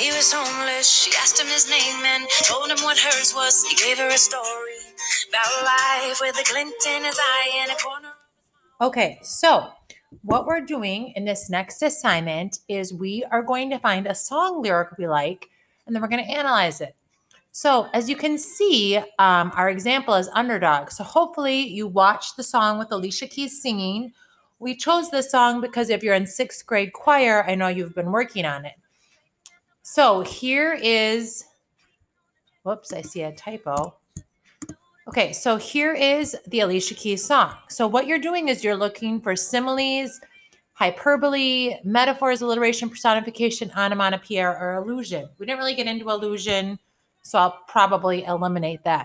He was homeless. She asked him his name and told him what hers was. He gave her a story about life with a glint in his eye and a corner. Okay, so what we're doing in this next assignment is we are going to find a song lyric we like, and then we're going to analyze it. So as you can see, our example is Underdog. So hopefully you watched the song with Alicia Keys singing. We chose this song because if you're in sixth grade choir, I know you've been working on it. So here is, whoops, I see a typo. Okay, so here is the Alicia Keys song. So what you're doing is you're looking for similes, hyperbole, metaphors, alliteration, personification, onomatopoeia, or illusion. We didn't really get into illusion, so I'll probably eliminate that.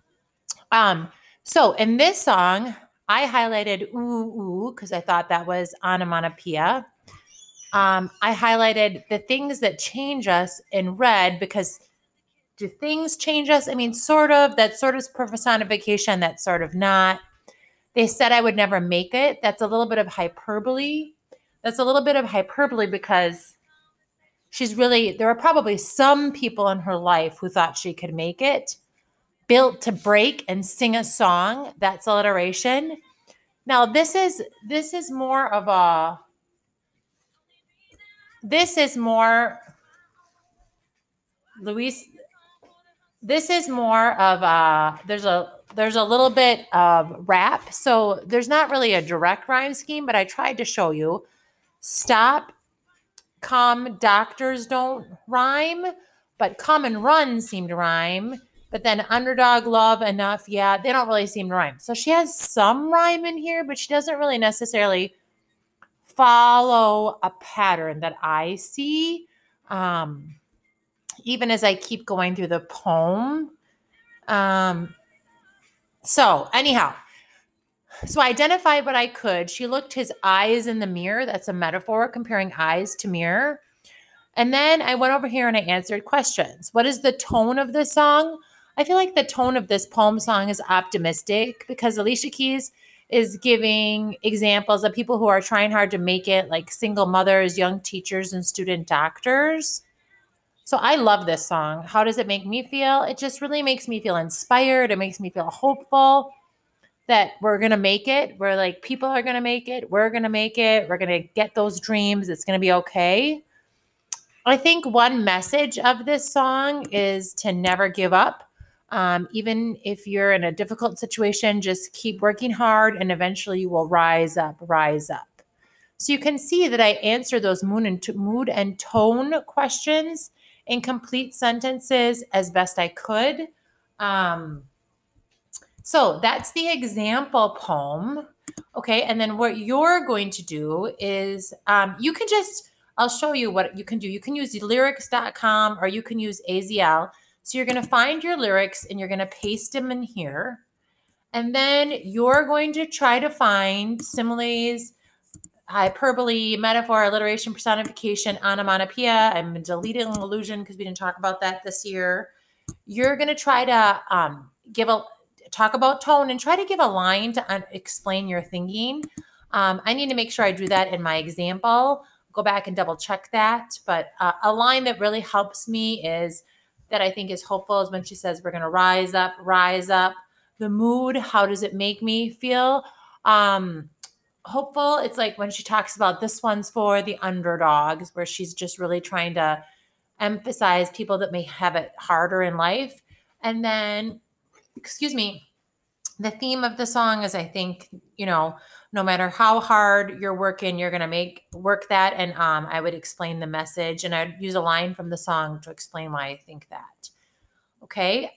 So in this song, I highlighted ooh, ooh, because I thought that was onomatopoeia. I highlighted the things that change us in red because do things change us? I mean, sort of. That sort of personification, that's sort of not. They said I would never make it. That's a little bit of hyperbole. That's a little bit of hyperbole because there were probably some people in her life who thought she could make it. Built to break and sing a song, that's alliteration. Now this is more of a Luis. This is more of a there's a little bit of rap, so there's not really a direct rhyme scheme, but I tried to show you. Stop, come, doctors don't rhyme, but come and run seem to rhyme. But then underdog, love, enough, yeah, they don't really seem to rhyme. So she has some rhyme in here, but she doesn't really necessarily follow a pattern that I see. Even as I keep going through the poem. So anyhow, so I identified what I could. She looked his eyes in the mirror. That's a metaphor comparing eyes to mirror. And then I went over here and I answered questions. What is the tone of this song? I feel like the tone of this poem song is optimistic because Alicia Keys is giving examples of people who are trying hard to make it, like single mothers, young teachers, and student doctors. So I love this song. How does it make me feel? It just really makes me feel inspired. It makes me feel hopeful that we're going to make it. We're like, people are going to make it. We're going to make it. We're going to get those dreams. It's going to be okay. I think one message of this song is to never give up. Even if you're in a difficult situation, just keep working hard and eventually you will rise up, rise up. So you can see that I answer those mood and tone questions in complete sentences as best I could. So that's the example poem. Okay, and then what you're going to do is you can just, I'll show you what you can do. You can use lyrics.com or you can use AZL. So you're going to find your lyrics and you're going to paste them in here. And then you're going to try to find similes, hyperbole, metaphor, alliteration, personification, onomatopoeia. I'm deleting illusion because we didn't talk about that this year. You're going to try to talk about tone and try to give a line to explain your thinking. I need to make sure I do that in my example. Go back and double check that. But a line that really helps me is that I think is hopeful is when she says, we're going to rise up, rise up. The mood, how does it make me feel? Hopeful, it's like when she talks about this one's for the underdogs, where she's just really trying to emphasize people that may have it harder in life. And then, the theme of the song is, I think, no matter how hard you're working, you're going to work that. And I would explain the message and I'd use a line from the song to explain why I think that. Okay.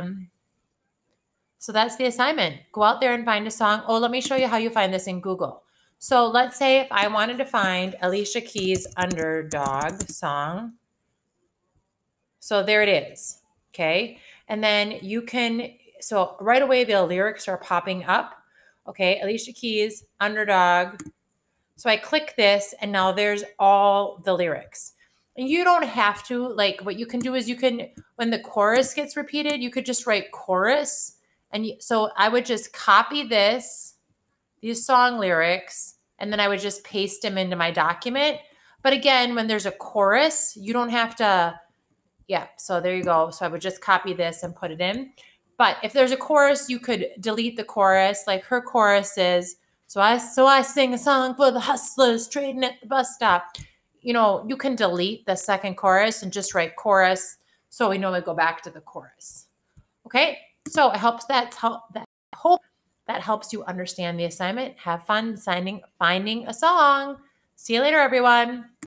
So that's the assignment. Go out there and find a song. Oh, let me show you how you find this in Google. So let's say if I wanted to find Alicia Keys' Underdog song. So there it is. Okay. And then so right away, the lyrics are popping up. Okay. Alicia Keys, Underdog. So I click this and now there's all the lyrics. And you don't have to, like, what you can do is when the chorus gets repeated, you could just write chorus. And so I would just copy these song lyrics, and then I would just paste them into my document. But again, when there's a chorus, you don't have to, yeah, so there you go. So I would just copy this and put it in. But if there's a chorus, you could delete the chorus. Like her chorus is, so I sing a song for the hustlers trading at the bus stop. You know, you can delete the second chorus and just write chorus. So we normally go back to the chorus. Okay, so I hope that helps you understand the assignment. Have fun finding a song. See you later, everyone.